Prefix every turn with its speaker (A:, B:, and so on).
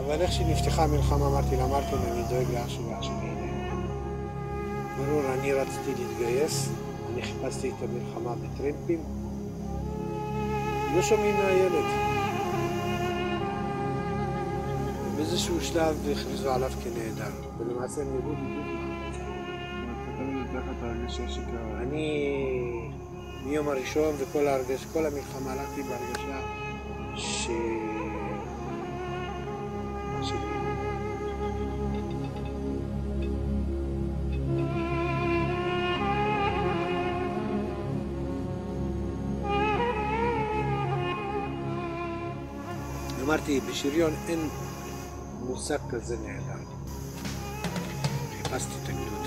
A: אבל איך שנפתחה המלחמה אמרתי למרטין, אני דואג לאח שלי, אח שלי הנה. ברור, אני רציתי להתגייס, אני חיפשתי את המלחמה בטרמפים. לא שומעים מהילד. באיזשהו שלב הכריזו עליו כנהדר, ולמעשה הם ידעו בדיוק מה.
B: אתה תמיד תחת ההרגשה שקרה.
A: אני מיום הראשון וכל המלחמה הלכתי בהרגשה מה שלי. אמרתי, בשריון אין מושג כזה נהדר. חיפשתי את הגדול.